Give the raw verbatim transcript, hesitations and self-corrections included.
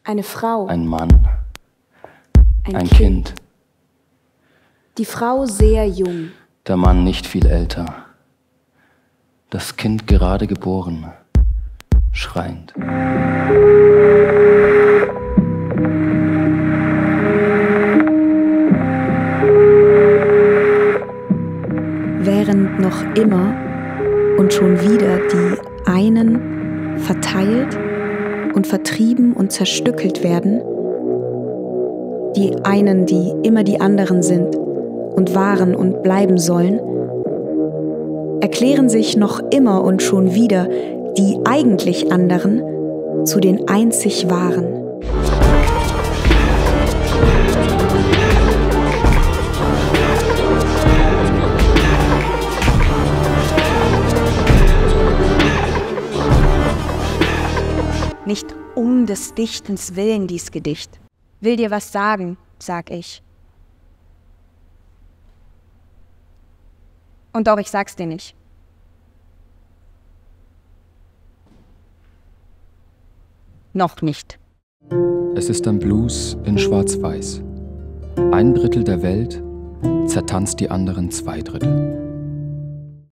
Eine Frau. Ein Mann. Ein, Ein Kind. Kind. Die Frau sehr jung. Der Mann nicht viel älter. Das Kind gerade geboren, schreiend. Während noch immer und schon wieder die einen verteilt und vertrieben und zerstückelt werden, die einen, die immer die anderen sind und waren und bleiben sollen, erklären sich noch immer und schon wieder die eigentlich anderen zu den einzig Wahren. Nicht um des Dichtens willen dies Gedicht. Will dir was sagen, sag ich. Und doch, ich sag's dir nicht. Noch nicht. Es ist ein Blues in Schwarz-Weiß. Ein Drittel der Welt zertanzt die anderen zwei Drittel.